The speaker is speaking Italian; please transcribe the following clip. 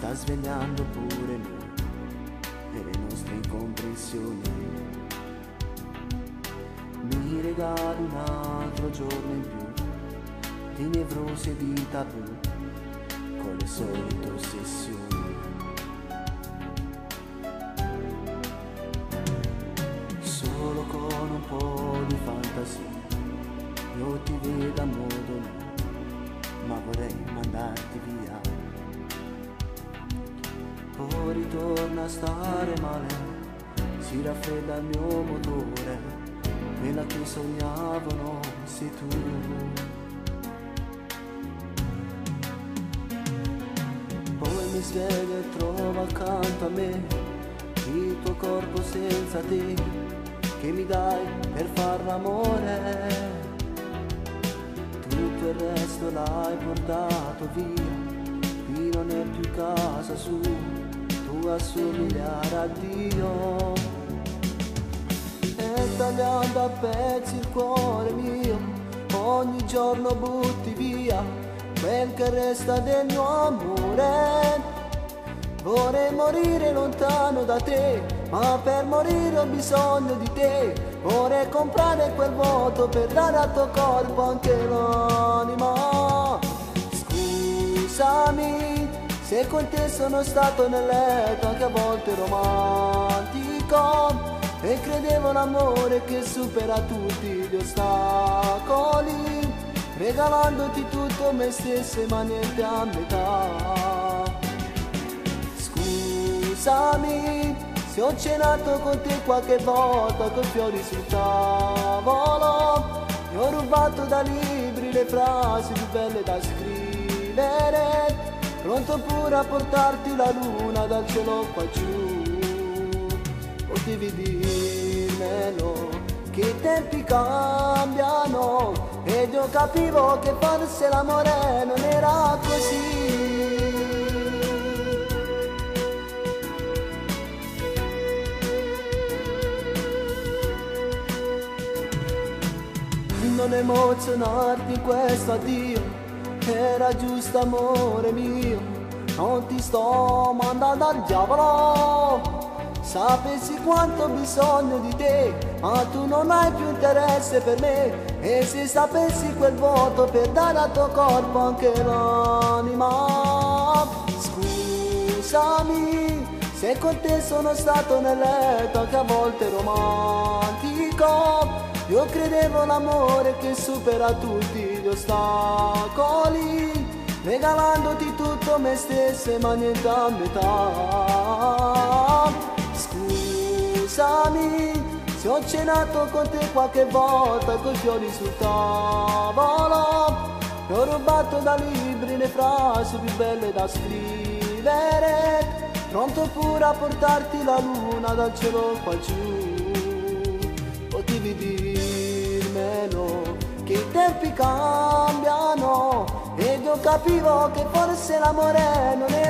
sta svegliando pure noi e le nostre incomprensioni. Mi regali un altro giorno in più di nevrosi e di tabù con le solite ossessioni. Solo con un po' di fantasia io ti vedo a modo mio, ma vorrei mandarti via. Poi ritorna a stare male, si raffredda il mio motore, quella che sognavo non sei tu. Poi mi sveglio e trovo accanto a me il tuo corpo senza te, che mi dai per far l'amore. Tutto il resto l'hai portato via, qui non è più casa sua, tu assomigliare a Dio. E tagliando a pezzi il cuore mio, ogni giorno butti via quel che resta del mio amore. Vorrei morire lontano da te, ma per morire ho bisogno di te. Vorrei comprare quel vuoto per dare al tuo corpo anche l'anima. Scusami se con te sono stato nel letto anche a volte romantico, e credevo l'amore che supera tutti gli ostacoli, regalandoti tutto me stesso ma niente a metà. Scusami se ho cenato con te qualche volta con fiori sul tavolo, e ho rubato da libri le frasi più belle da scrivere, pronto pure a portarti la luna dal cielo qua giù. Potevi dirmelo che i tempi cambiano, ed io capivo che forse l'amore non era così. Non emozionarti in questo addio, era giusto amore mio, non ti sto mandando al diavolo. Sapessi quanto ho bisogno di te, ma tu non hai più interesse per me, e se sapessi quel vuoto per dare al tuo corpo anche l'anima. Scusami se con te sono stato nel letto anche a volte romantico, io credevo l'amore che supera tutti gli ostacoli, regalandoti tutto me stesso ma niente a metà. Scusami se ho cenato con te qualche volta con fiori sul tavolo, e ho rubato da libri le frasi più belle da scrivere, pronto pure a portarti la luna dal cielo qua giù. Potevi dirmelo che i tempi cambiano, ed io capivo che forse l'amore non è